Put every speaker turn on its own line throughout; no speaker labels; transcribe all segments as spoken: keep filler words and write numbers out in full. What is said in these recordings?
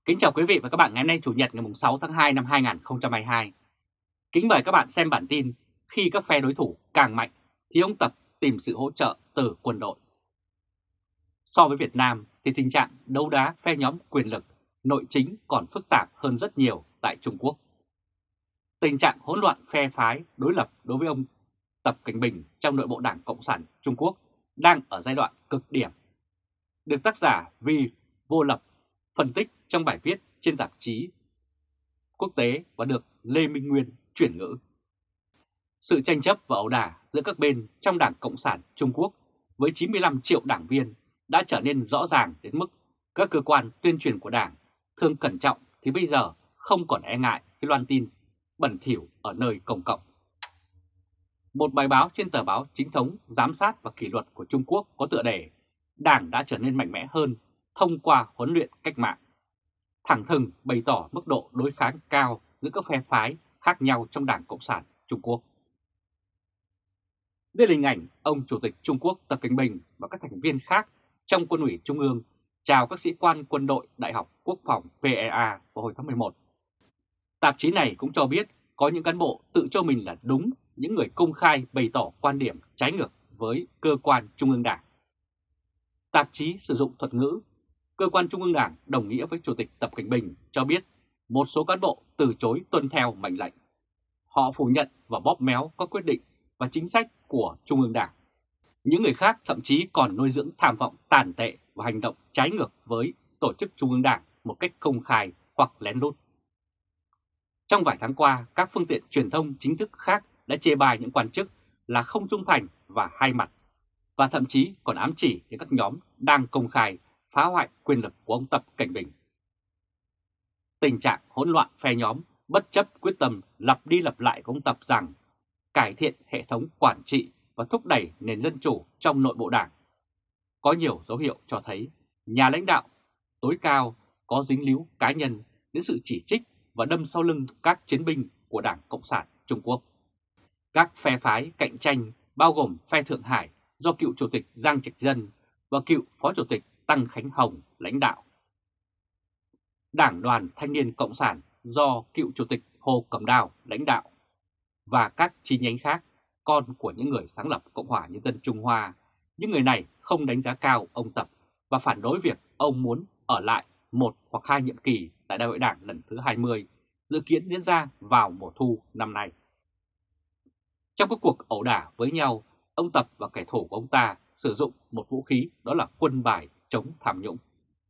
Kính chào quý vị và các bạn ngày hôm nay Chủ nhật ngày sáu tháng hai năm hai nghìn không trăm hai mươi hai. Kính mời các bạn xem bản tin khi các phe đối thủ càng mạnh thì ông Tập tìm sự hỗ trợ từ quân đội. So với Việt Nam thì tình trạng đấu đá phe nhóm quyền lực nội chính còn phức tạp hơn rất nhiều tại Trung Quốc. Tình trạng hỗn loạn phe phái đối lập đối với ông Tập Cảnh Bình trong nội bộ Đảng Cộng sản Trung Quốc đang ở giai đoạn cực điểm. Được tác giả Vi Vô Lập phân tích trong bài viết trên tạp chí quốc tế và được Lê Minh Nguyên chuyển ngữ. Sự tranh chấp và ẩu đả giữa các bên trong Đảng Cộng sản Trung Quốc với chín mươi lăm triệu đảng viên đã trở nên rõ ràng đến mức các cơ quan tuyên truyền của Đảng thường cẩn trọng thì bây giờ không còn e ngại cái loan tin bẩn thỉu ở nơi công cộng. Một bài báo trên tờ báo chính thống giám sát và kỷ luật của Trung Quốc có tựa đề Đảng đã trở nên mạnh mẽ hơn thông qua huấn luyện cách mạng, thẳng thừng bày tỏ mức độ đối kháng cao giữa các phe phái khác nhau trong Đảng Cộng sản Trung Quốc. Đây là hình ảnh ông Chủ tịch Trung Quốc Tập Cảnh Bình và các thành viên khác trong Quân ủy Trung ương chào các sĩ quan quân đội Đại học Quốc phòng pê e a vào hồi tháng mười một. Tạp chí này cũng cho biết có những cán bộ tự cho mình là đúng, những người công khai bày tỏ quan điểm trái ngược với cơ quan Trung ương Đảng. Tạp chí sử dụng thuật ngữ cơ quan Trung ương Đảng đồng nghĩa với Chủ tịch Tập Cảnh Bình cho biết một số cán bộ từ chối tuân theo mệnh lệnh. Họ phủ nhận và bóp méo các quyết định và chính sách của Trung ương Đảng. Những người khác thậm chí còn nuôi dưỡng tham vọng tàn tệ và hành động trái ngược với tổ chức Trung ương Đảng một cách công khai hoặc lén lút. Trong vài tháng qua, các phương tiện truyền thông chính thức khác đã chê bai những quan chức là không trung thành và hai mặt, và thậm chí còn ám chỉ những các nhóm đang công khai phá hoại quyền lực của ông Tập Cảnh Bình. Tình trạng hỗn loạn phe nhóm bất chấp quyết tâm lặp đi lặp lại của ông Tập rằng cải thiện hệ thống quản trị và thúc đẩy nền dân chủ trong nội bộ Đảng. Có nhiều dấu hiệu cho thấy nhà lãnh đạo tối cao có dính líu cá nhân đến sự chỉ trích và đâm sau lưng các chiến binh của Đảng Cộng sản Trung Quốc. Các phe phái cạnh tranh bao gồm phe Thượng Hải do cựu Chủ tịch Giang Trạch Dân và cựu Phó Chủ tịch Tăng Khánh Hồng lãnh đạo. Đảng Đoàn Thanh niên Cộng sản do cựu Chủ tịch Hồ Cẩm Đào lãnh đạo. Và các chi nhánh khác, con của những người sáng lập Cộng hòa Nhân dân Trung Hoa. Những người này không đánh giá cao ông Tập và phản đối việc ông muốn ở lại một hoặc hai nhiệm kỳ tại Đại hội Đảng lần thứ hai mươi, dự kiến diễn ra vào mùa thu năm nay. Trong các cuộc ẩu đả với nhau, ông Tập và kẻ thù của ông ta sử dụng một vũ khí, đó là quân bài chống tham nhũng.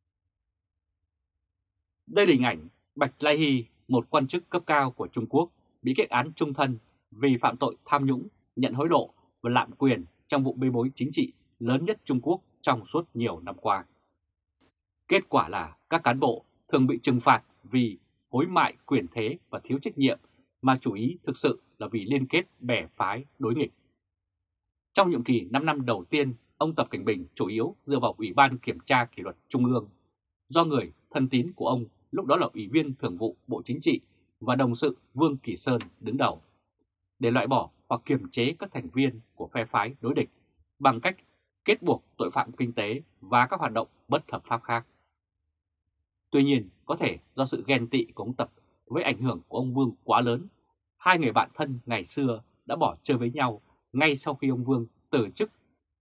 Đây là hình ảnh Bạch Lai Hy, một quan chức cấp cao của Trung Quốc, bị kết án chung thân vì phạm tội tham nhũng, nhận hối lộ và lạm quyền trong vụ bê bối chính trị lớn nhất Trung Quốc trong suốt nhiều năm qua. Kết quả là các cán bộ thường bị trừng phạt vì hối mại quyền thế và thiếu trách nhiệm, mà chủ ý thực sự là vì liên kết bè phái đối nghịch. Trong nhiệm kỳ năm năm đầu tiên, ông Tập Cảnh Bình chủ yếu dựa vào Ủy ban Kiểm tra Kỷ luật Trung ương, do người thân tín của ông lúc đó là Ủy viên Thường vụ Bộ Chính trị và đồng sự Vương Kỳ Sơn đứng đầu, để loại bỏ hoặc kiềm chế các thành viên của phe phái đối địch bằng cách kết buộc tội phạm kinh tế và các hoạt động bất hợp pháp khác. Tuy nhiên, có thể do sự ghen tị của ông Tập với ảnh hưởng của ông Vương quá lớn, hai người bạn thân ngày xưa đã bỏ chơi với nhau ngay sau khi ông Vương từ chức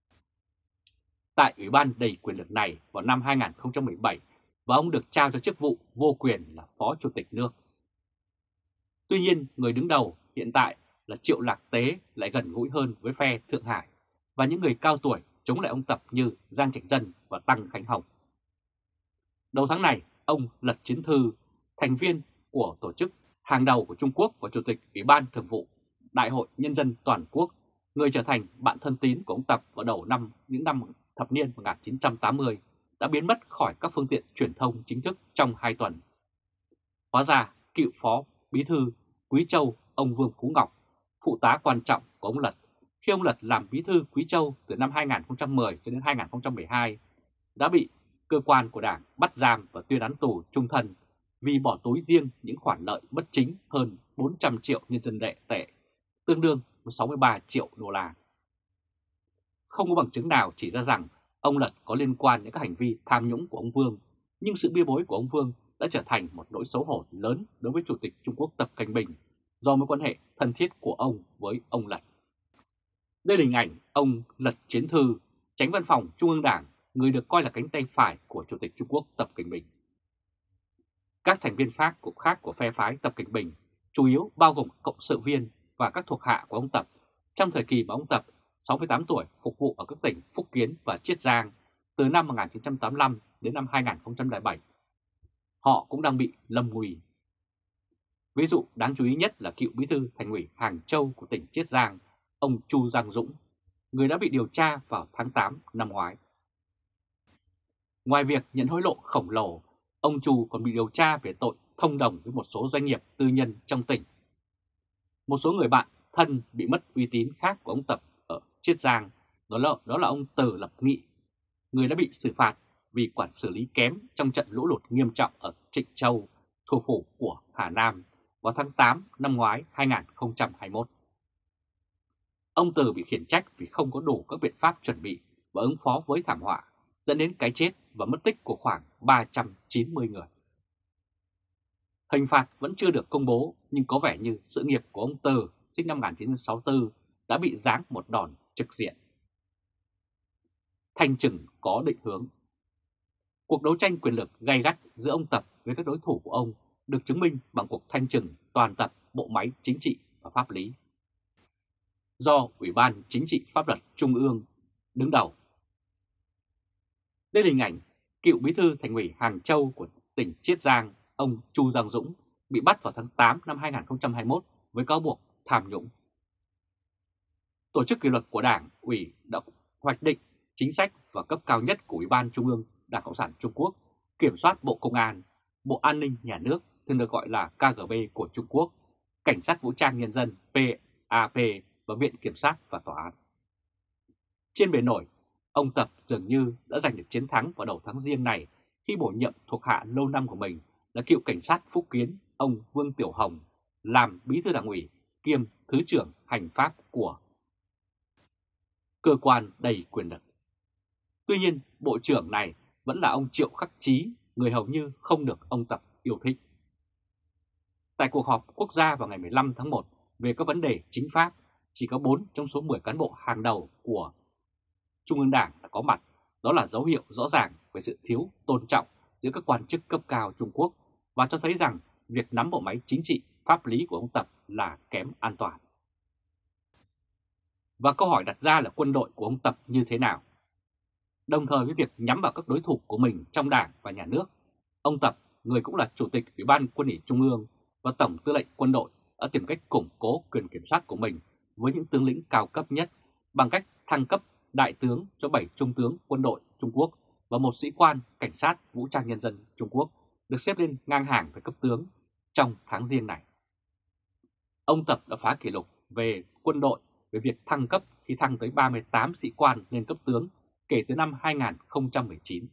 tại Ủy ban đầy quyền lực này vào năm hai nghìn không trăm mười bảy, và ông được trao cho chức vụ vô quyền là Phó Chủ tịch nước. Tuy nhiên, người đứng đầu hiện tại là Triệu Lạc Tế lại gần gũi hơn với phe Thượng Hải và những người cao tuổi chống lại ông Tập như Giang Trạch Dân và Tăng Khánh Hồng. Đầu tháng này, ông Lật Chiến Thư, thành viên của tổ chức hàng đầu của Trung Quốc và Chủ tịch Ủy ban Thường vụ Đại hội Nhân dân Toàn quốc, người trở thành bạn thân tín của ông Tập vào đầu năm những năm thập niên một nghìn chín trăm tám mươi, đã biến mất khỏi các phương tiện truyền thông chính thức trong hai tuần. Hóa ra, cựu Phó Bí thư Quý Châu, ông Vương Phú Ngọc, phụ tá quan trọng của ông Lật, khi ông Lật làm Bí thư Quý Châu từ năm hai nghìn không trăm mười cho đến hai nghìn không trăm mười hai, đã bị cơ quan của Đảng bắt giam và tuyên án tù chung thân vì bỏ túi riêng những khoản lợi bất chính hơn bốn trăm triệu nhân dân tệ tệ, tương đương với sáu mươi ba triệu đô la. Không có bằng chứng nào chỉ ra rằng ông Lật có liên quan đến các hành vi tham nhũng của ông Vương, nhưng sự bê bối của ông Vương đã trở thành một nỗi xấu hổ lớn đối với Chủ tịch Trung Quốc Tập Cận Bình do mối quan hệ thân thiết của ông với ông Lật. Đây là hình ảnh ông Lật Chiến Thư, Chánh Văn phòng Trung ương Đảng, người được coi là cánh tay phải của Chủ tịch Trung Quốc Tập Cận Bình. Các thành viên khác của, khác của phe phái Tập Cận Bình chủ yếu bao gồm cộng sự viên và các thuộc hạ của ông Tập trong thời kỳ mà ông Tập, sáu mươi tám tuổi, phục vụ ở các tỉnh Phúc Kiến và Chiết Giang từ năm một nghìn chín trăm tám mươi lăm đến năm hai nghìn không trăm lẻ bảy. Họ cũng đang bị lâm nguy. Ví dụ đáng chú ý nhất là cựu bí thư Thành ủy Hàng Châu của tỉnh Chiết Giang, ông Chu Giang Dũng, người đã bị điều tra vào tháng tám năm ngoái. Ngoài việc nhận hối lộ khổng lồ, ông Chu còn bị điều tra về tội thông đồng với một số doanh nghiệp tư nhân trong tỉnh. Một số người bạn thân bị mất uy tín khác của ông Tập ở Chiết Giang, đó là, đó là ông Từ Lập Nghị, người đã bị xử phạt vì quản xử lý kém trong trận lũ lụt nghiêm trọng ở Trịnh Châu, thủ phủ của Hà Nam vào tháng tám năm ngoái hai nghìn không trăm hai mươi mốt. Ông Từ bị khiển trách vì không có đủ các biện pháp chuẩn bị và ứng phó với thảm họa, dẫn đến cái chết và mất tích của khoảng ba trăm chín mươi người. Hình phạt vẫn chưa được công bố, nhưng có vẻ như sự nghiệp của ông Từ, sinh năm một nghìn chín trăm sáu mươi tư, đã bị giáng một đòn trực diện. Thanh trừng có định hướng. Cuộc đấu tranh quyền lực gay gắt giữa ông Tập với các đối thủ của ông được chứng minh bằng cuộc thanh trừng toàn tập bộ máy chính trị và pháp lý do Ủy ban Chính trị Pháp luật Trung ương đứng đầu. Đây là hình ảnh cựu bí thư Thành ủy Hàng Châu của tỉnh Chiết Giang, ông Chu Giang Dũng, bị bắt vào tháng tám năm hai nghìn không trăm hai mươi mốt với cáo buộc tham nhũng. Tổ chức kỷ luật của Đảng ủy đã hoạch định chính sách và cấp cao nhất của Ủy ban Trung ương Đảng Cộng sản Trung Quốc kiểm soát Bộ Công an, Bộ An ninh Nhà nước, thường được gọi là K G B của Trung Quốc, Cảnh sát Vũ trang Nhân dân P A P và Viện Kiểm sát và Tòa án. Trên bề nổi, ông Tập dường như đã giành được chiến thắng vào đầu tháng Giêng này khi bổ nhiệm thuộc hạ lâu năm của mình là cựu cảnh sát Phúc Kiến ông Vương Tiểu Hồng làm bí thư Đảng ủy kiêm Thứ trưởng Hành pháp của cơ quan đầy quyền lực. Tuy nhiên, bộ trưởng này vẫn là ông Triệu Khắc Chí, người hầu như không được ông Tập yêu thích. Tại cuộc họp quốc gia vào ngày mười lăm tháng một về các vấn đề chính pháp, chỉ có bốn trong số mười cán bộ hàng đầu của Trung ương Đảng đã có mặt. Đó là dấu hiệu rõ ràng về sự thiếu tôn trọng giữa các quan chức cấp cao Trung Quốc và cho thấy rằng việc nắm bộ máy chính trị, pháp lý của ông Tập là kém an toàn. Và câu hỏi đặt ra là quân đội của ông Tập như thế nào? Đồng thời với việc nhắm vào các đối thủ của mình trong Đảng và Nhà nước, ông Tập, người cũng là Chủ tịch Ủy ban Quân ủy Trung ương và Tổng tư lệnh quân đội, đã tìm cách củng cố quyền kiểm soát của mình với những tướng lĩnh cao cấp nhất bằng cách thăng cấp đại tướng cho bảy trung tướng quân đội Trung Quốc và một sĩ quan cảnh sát vũ trang nhân dân Trung Quốc được xếp lên ngang hàng với cấp tướng trong tháng Giêng này. Ông Tập đã phá kỷ lục về quân đội về việc thăng cấp khi thăng tới ba mươi tám sĩ quan lên cấp tướng kể từ năm hai nghìn không trăm mười chín.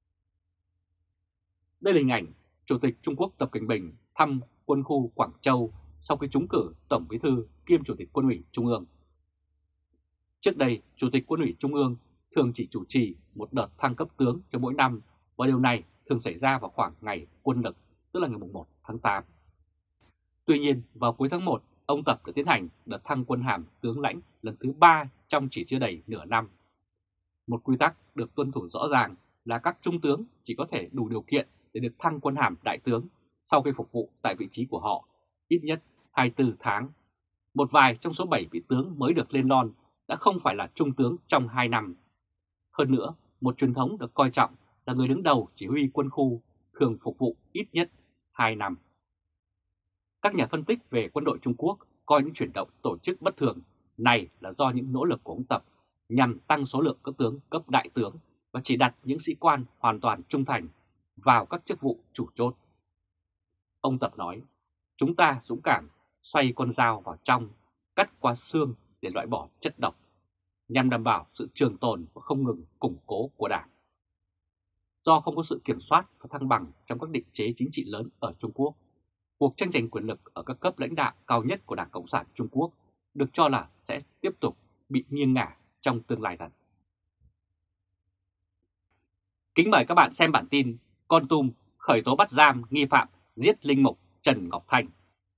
Đây là hình ảnh Chủ tịch Trung Quốc Tập Cận Bình thăm quân khu Quảng Châu sau khi trúng cử Tổng Bí thư kiêm Chủ tịch Quân ủy Trung ương. Trước đây, Chủ tịch Quân ủy Trung ương thường chỉ chủ trì một đợt thăng cấp tướng cho mỗi năm và điều này thường xảy ra vào khoảng ngày quân lực, tức là ngày một tháng tám. Tuy nhiên, vào cuối tháng một, ông Tập đã tiến hành đợt thăng quân hàm tướng lãnh lần thứ ba trong chỉ chưa đầy nửa năm. Một quy tắc được tuân thủ rõ ràng là các trung tướng chỉ có thể đủ điều kiện để được thăng quân hàm đại tướng sau khi phục vụ tại vị trí của họ ít nhất hai mươi tư tháng. Một vài trong số bảy vị tướng mới được lên non đã không phải là trung tướng trong hai năm. Hơn nữa, một truyền thống được coi trọng là người đứng đầu chỉ huy quân khu thường phục vụ ít nhất hai năm. Các nhà phân tích về quân đội Trung Quốc coi những chuyển động tổ chức bất thường này là do những nỗ lực của ông Tập nhằm tăng số lượng các tướng cấp đại tướng và chỉ đặt những sĩ quan hoàn toàn trung thành vào các chức vụ chủ chốt. Ông Tập nói, chúng ta dũng cảm xoay con dao vào trong, cắt qua xương để loại bỏ chất độc, nhằm đảm bảo sự trường tồn và không ngừng củng cố của Đảng. Do không có sự kiểm soát và thăng bằng trong các định chế chính trị lớn ở Trung Quốc, cuộc tranh giành quyền lực ở các cấp lãnh đạo cao nhất của Đảng Cộng sản Trung Quốc được cho là sẽ tiếp tục bị nghiêng ngả trong tương lai gần. Kính mời các bạn xem bản tin Kon Tum khởi tố bắt giam nghi phạm giết linh mục Trần Ngọc Thanh.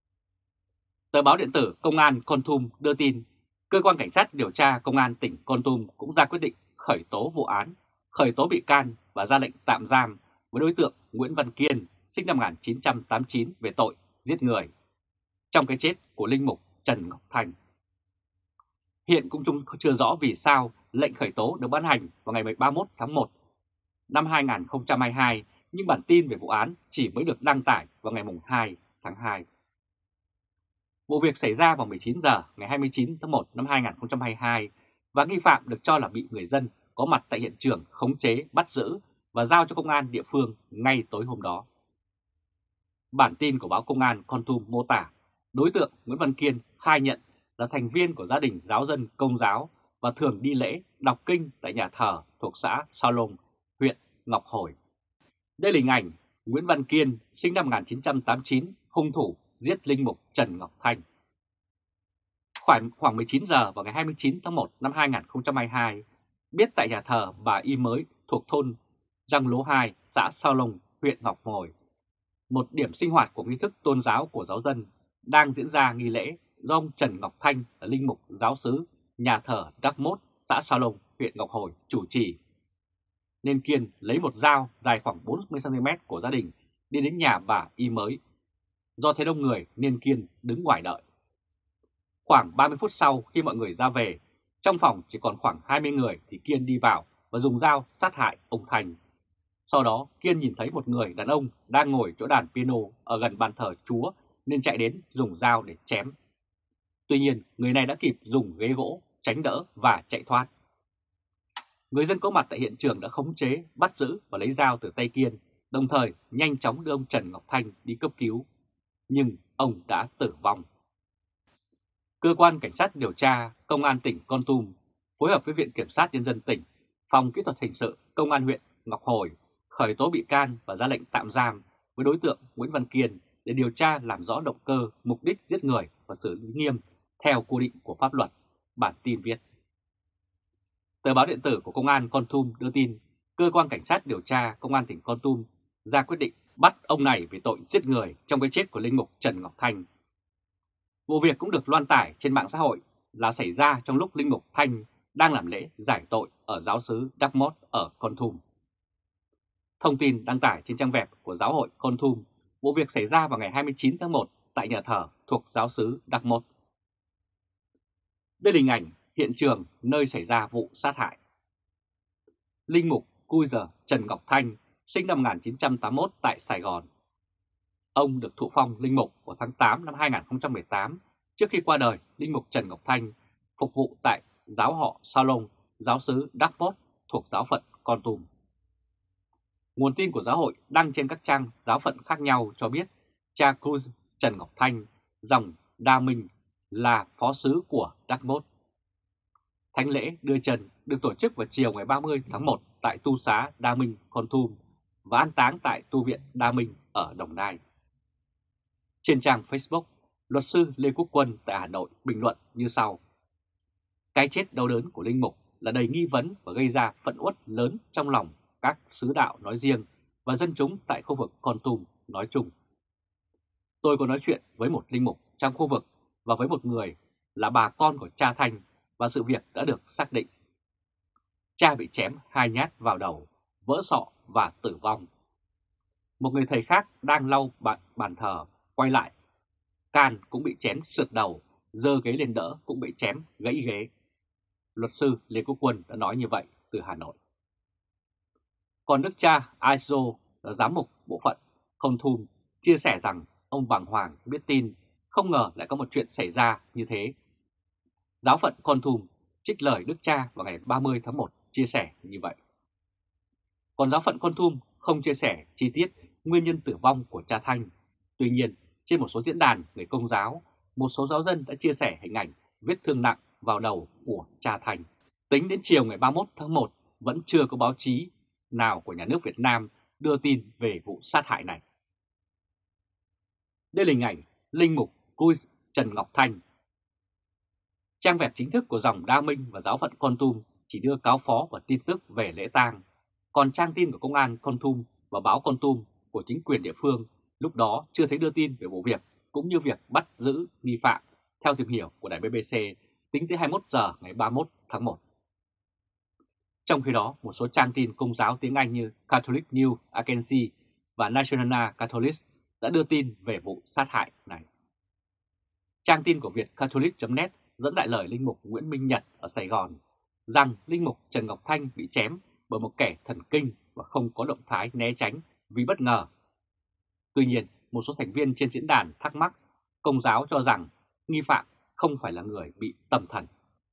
Tờ báo điện tử Công an Kon Tum đưa tin, Cơ quan Cảnh sát điều tra Công an tỉnh Kon Tum cũng ra quyết định khởi tố vụ án, khởi tố bị can và ra lệnh tạm giam với đối tượng Nguyễn Văn Kiên, sinh năm một nghìn chín trăm tám mươi chín về tội giết người, trong cái chết của linh mục Trần Ngọc Thanh. Hiện cũng chưa rõ vì sao lệnh khởi tố được ban hành vào ngày ba mươi mốt tháng một năm hai nghìn không trăm hai mươi hai, nhưng bản tin về vụ án chỉ mới được đăng tải vào ngày hai tháng hai. Vụ việc xảy ra vào mười chín giờ ngày hai mươi chín tháng một năm hai nghìn không trăm hai mươi hai và nghi phạm được cho là bị người dân có mặt tại hiện trường khống chế, bắt giữ và giao cho công an địa phương ngay tối hôm đó. Bản tin của báo Công an Kon Tum mô tả đối tượng Nguyễn Văn Kiên khai nhận là thành viên của gia đình giáo dân Công giáo và thường đi lễ đọc kinh tại nhà thờ thuộc xã Sa Lông, huyện Ngọc Hồi. Đây là hình ảnh Nguyễn Văn Kiên, sinh năm một nghìn chín trăm tám mươi chín, hung thủ giết linh mục Trần Ngọc Thanh. Khoảng, khoảng mười chín giờ vào ngày hai mươi chín tháng một năm hai nghìn không trăm hai mươi hai, biết tại nhà thờ Bà Y Mới thuộc thôn Răng Lố hai, xã Sa Lông, huyện Ngọc Hồi, một điểm sinh hoạt của nghi thức tôn giáo của giáo dân, đang diễn ra nghi lễ do ông Trần Ngọc Thanh là linh mục giáo xứ nhà thờ Đắc Mốt, xã Sa Lông, huyện Ngọc Hồi chủ trì. Nên Kiên lấy một dao dài khoảng bốn mươi xăng ti mét của gia đình đi đến nhà bà Y Mới. Do thấy đông người nên Kiên đứng ngoài đợi. Khoảng ba mươi phút sau khi mọi người ra về, trong phòng chỉ còn khoảng hai mươi người thì Kiên đi vào và dùng dao sát hại ông Thành. Sau đó Kiên nhìn thấy một người đàn ông đang ngồi chỗ đàn piano ở gần bàn thờ Chúa nên chạy đến dùng dao để chém. Tuy nhiên người này đã kịp dùng ghế gỗ tránh đỡ và chạy thoát. Người dân có mặt tại hiện trường đã khống chế, bắt giữ và lấy dao từ tay Kiên, đồng thời nhanh chóng đưa ông Trần Ngọc Thanh đi cấp cứu. Nhưng ông đã tử vong. Cơ quan Cảnh sát điều tra Công an tỉnh Kon Tum phối hợp với Viện Kiểm sát Nhân dân tỉnh, Phòng Kỹ thuật Hình sự Công an huyện Ngọc Hồi khởi tố bị can và ra lệnh tạm giam với đối tượng Nguyễn Văn Kiên để điều tra làm rõ động cơ, mục đích giết người và xử lý nghiêm theo quy định của pháp luật, bản tin viết. Tờ báo điện tử của Công an Kon Tum đưa tin, Cơ quan Cảnh sát điều tra Công an tỉnh Kon Tum ra quyết định bắt ông này về tội giết người trong cái chết của linh mục Trần Ngọc Thanh. Vụ việc cũng được loan tải trên mạng xã hội là xảy ra trong lúc linh mục Thanh đang làm lễ giải tội ở giáo xứ Đắc Mốt ở Kon Tum. Thông tin đăng tải trên trang web của giáo hội Kon Tum, vụ việc xảy ra vào ngày hai mươi chín tháng một tại nhà thờ thuộc giáo xứ Đắc Mốt. Đây là hình ảnh hiện trường nơi xảy ra vụ sát hại. Linh mục Cui Giờ Trần Ngọc Thanh, sinh năm một nghìn chín trăm tám mươi mốt tại Sài Gòn. Ông được thụ phong linh mục vào tháng tám năm hai nghìn không trăm mười tám. Trước khi qua đời, linh mục Trần Ngọc Thanh phục vụ tại giáo họ Sa Lông, giáo xứ Đắc Mốt thuộc giáo phận Kon Tum. Nguồn tin của giáo hội đăng trên các trang giáo phận khác nhau cho biết cha Cui Trần Ngọc Thanh, dòng Đa Minh, là phó sứ của Đắc Mốt. Thánh lễ đưa trần được tổ chức vào chiều ngày ba mươi tháng một tại tu xá Đa Minh, Kon Tum và an táng tại tu viện Đa Minh ở Đồng Nai. Trên trang Facebook, luật sư Lê Quốc Quân tại Hà Nội bình luận như sau: Cái chết đau đớn của linh mục là đầy nghi vấn và gây ra phẫn uất lớn trong lòng các sứ đạo nói riêng và dân chúng tại khu vực Kon Tum nói chung. Tôi có nói chuyện với một linh mục trong khu vực và với một người là bà con của cha Thanh và sự việc đã được xác định. Cha bị chém hai nhát vào đầu, vỡ sọ và tử vong. Một người thầy khác đang lau bàn, bàn thờ quay lại, can cũng bị chém sượt đầu, giơ ghế lên đỡ cũng bị chém gãy ghế. Luật sư Lê Quốc Quân đã nói như vậy từ Hà Nội. Còn đức cha Aiso là giám mục bộ phận Kon Tum chia sẻ rằng ông bàng hoàng biết tin, không ngờ lại có một chuyện xảy ra như thế. Giáo phận Kon Tum trích lời đức cha vào ngày ba mươi tháng một chia sẻ như vậy. Còn giáo phận Kon Tum không chia sẻ chi tiết nguyên nhân tử vong của cha Thanh. Tuy nhiên, trên một số diễn đàn người Công giáo, một số giáo dân đã chia sẻ hình ảnh vết thương nặng vào đầu của cha Thanh. Tính đến chiều ngày ba mươi mốt tháng một, vẫn chưa có báo chí nào của nhà nước Việt Nam đưa tin về vụ sát hại này. Đây là hình ảnh linh mục Cui Trần Ngọc Thanh. Trang web chính thức của dòng Đa Minh và giáo phận Kon Tum chỉ đưa cáo phó và tin tức về lễ tang, còn trang tin của công an Kon Tum và báo Kon Tum của chính quyền địa phương lúc đó chưa thấy đưa tin về vụ việc, cũng như việc bắt giữ nghi phạm, theo tìm hiểu của đài bê bê xê tính tới hai mươi mốt giờ ngày ba mươi mốt tháng một. Trong khi đó, một số trang tin Công giáo tiếng Anh như Catholic News Agency và National Catholic đã đưa tin về vụ sát hại này. Trang tin của Việt Catholic chấm net dẫn đại lời linh mục Nguyễn Minh Nhật ở Sài Gòn rằng linh mục Trần Ngọc Thanh bị chém bởi một kẻ thần kinh và không có động thái né tránh vì bất ngờ. Tuy nhiên, một số thành viên trên diễn đàn thắc mắc, Công giáo cho rằng nghi phạm không phải là người bị tâm thần.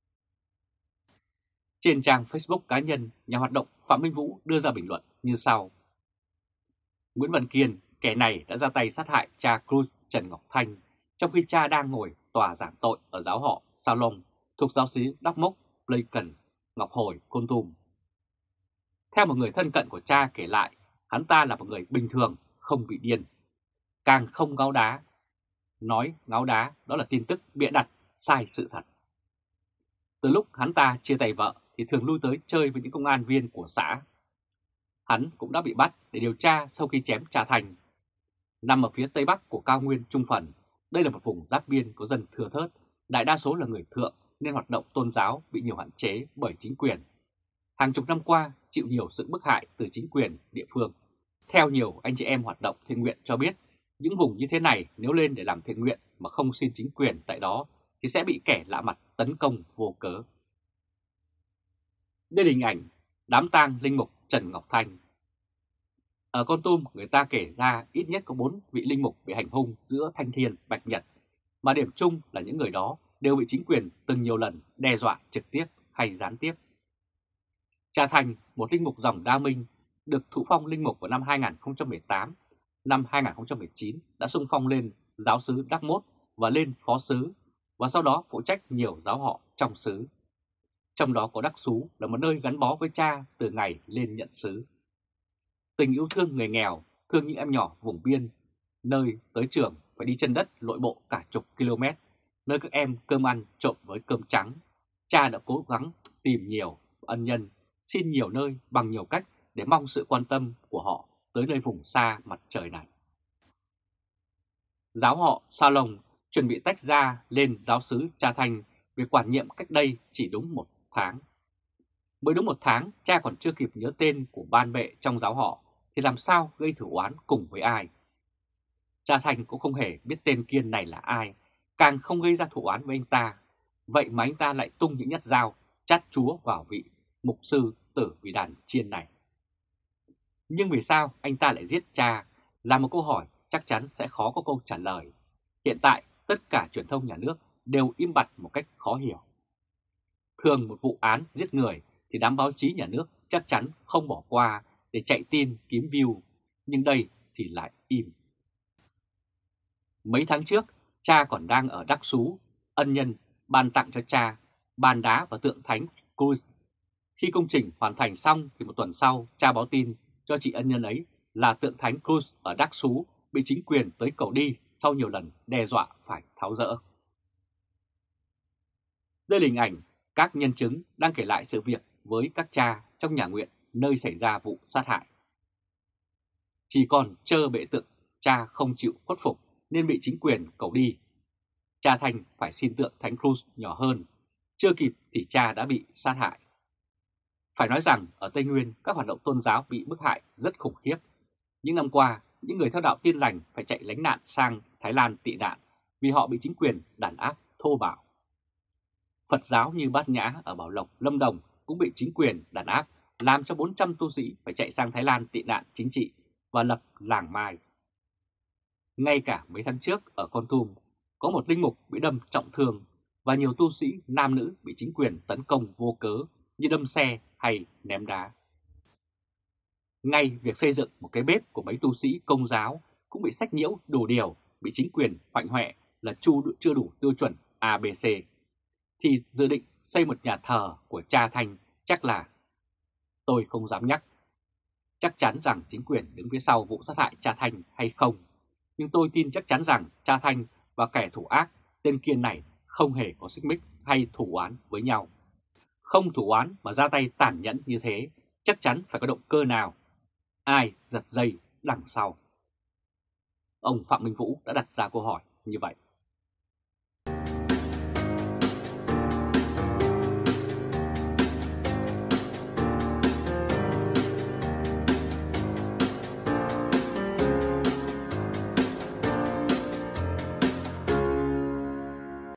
Trên trang Facebook cá nhân, nhà hoạt động Phạm Minh Vũ đưa ra bình luận như sau. Nguyễn Văn Kiên, kẻ này đã ra tay sát hại cha Cruz Trần Ngọc Thanh, trong khi cha đang ngồi tòa giảng tội ở giáo họ Sa Long thuộc giáo xứ Đắk Mốc, Pleiken, Ngọc Hồi, Kon Tum. Theo một người thân cận của cha kể lại, hắn ta là một người bình thường, không bị điên, càng không ngáo đá. Nói ngáo đá đó là tin tức bịa đặt, sai sự thật. Từ lúc hắn ta chia tay vợ thì thường lui tới chơi với những công an viên của xã. Hắn cũng đã bị bắt để điều tra sau khi chém cha Thành. Nằm ở phía tây bắc của cao nguyên Trung Phần, đây là một vùng giáp biên có dân thưa thớt, đại đa số là người thượng nên hoạt động tôn giáo bị nhiều hạn chế bởi chính quyền. Hàng chục năm qua chịu nhiều sự bức hại từ chính quyền địa phương. Theo nhiều anh chị em hoạt động thiện nguyện cho biết, những vùng như thế này nếu lên để làm thiện nguyện mà không xin chính quyền tại đó thì sẽ bị kẻ lạ mặt tấn công vô cớ. Đây là hình ảnh đám tang linh mục Trần Ngọc Thanh. Ở Kon Tum, người ta kể ra ít nhất có bốn vị linh mục bị hành hung giữa Thanh Thiên, Bạch Nhật, mà điểm chung là những người đó đều bị chính quyền từng nhiều lần đe dọa trực tiếp hay gián tiếp. Cha Thành, một linh mục dòng Đa Minh, được thụ phong linh mục vào năm hai nghìn không trăm mười tám, năm hai nghìn không trăm mười chín đã xung phong lên giáo xứ Đắk Mốt và lên phó xứ, và sau đó phụ trách nhiều giáo họ trong xứ. Trong đó có Đắk Xú là một nơi gắn bó với cha từ ngày lên nhận xứ. Tình yêu thương người nghèo, thương những em nhỏ vùng biên, nơi tới trường phải đi chân đất lội bộ cả chục km, nơi các em cơm ăn trộn với cơm trắng. Cha đã cố gắng tìm nhiều ân nhân, xin nhiều nơi bằng nhiều cách để mong sự quan tâm của họ tới nơi vùng xa mặt trời này. Giáo họ Sa Lông chuẩn bị tách ra lên giáo xứ Cha Thanh về quản nhiệm cách đây chỉ đúng một tháng. Mới đúng một tháng, cha còn chưa kịp nhớ tên của ban bệ trong giáo họ thì làm sao gây thù oán cùng với ai. Cha Thanh cũng không hề biết tên Kiên này là ai, càng không gây ra thù oán với anh ta. Vậy mà anh ta lại tung những nhát dao chát chúa vào vị mục sư tử vì đàn chiên này. Nhưng vì sao anh ta lại giết cha là một câu hỏi chắc chắn sẽ khó có câu trả lời. Hiện tại tất cả truyền thông nhà nước đều im bặt một cách khó hiểu. Thường một vụ án giết người thì đám báo chí nhà nước chắc chắn không bỏ qua để chạy tin kiếm view, nhưng đây thì lại im. Mấy tháng trước, cha còn đang ở Đắk Xú, ân nhân ban tặng cho cha bàn đá và tượng thánh Cruz. Khi công trình hoàn thành xong thì một tuần sau, cha báo tin cho chị ân nhân ấy là tượng thánh Cruz ở Đắk Xú bị chính quyền tới cầu đi sau nhiều lần đe dọa phải tháo dỡ. Đây là hình ảnh các nhân chứng đang kể lại sự việc với các cha trong nhà nguyện nơi xảy ra vụ sát hại. Chỉ còn trơ bệ tượng, cha không chịu khuất phục nên bị chính quyền cầu đi. Cha Thành phải xin tượng thánh Cruz nhỏ hơn, chưa kịp thì cha đã bị sát hại. Phải nói rằng ở Tây Nguyên các hoạt động tôn giáo bị bức hại rất khủng khiếp. Những năm qua, những người theo đạo Tin Lành phải chạy lánh nạn sang Thái Lan tị nạn vì họ bị chính quyền đàn áp thô bạo. Phật giáo như Bát Nhã ở Bảo Lộc, Lâm Đồng cũng bị chính quyền đàn áp, làm cho bốn trăm tu sĩ phải chạy sang Thái Lan tị nạn chính trị và lập làng Mai. Ngay cả mấy tháng trước ở Kon Tum, có một linh mục bị đâm trọng thương và nhiều tu sĩ nam nữ bị chính quyền tấn công vô cớ như đâm xe hay ném đá. Ngay việc xây dựng một cái bếp của mấy tu sĩ Công giáo cũng bị sách nhiễu đủ điều, bị chính quyền hoạnh hoẹ là chưa đủ tiêu chuẩn a bê xê. Thì dự định xây một nhà thờ của cha Thanh chắc là tôi không dám nhắc. Chắc chắn rằng chính quyền đứng phía sau vụ sát hại cha Thanh hay không, nhưng tôi tin chắc chắn rằng cha Thanh và kẻ thủ ác tên Kiên này không hề có xích mích hay thủ oán với nhau. Không thủ oán mà ra tay tàn nhẫn như thế, chắc chắn phải có động cơ nào. Ai giật dây đằng sau? Ông Phạm Minh Vũ đã đặt ra câu hỏi như vậy.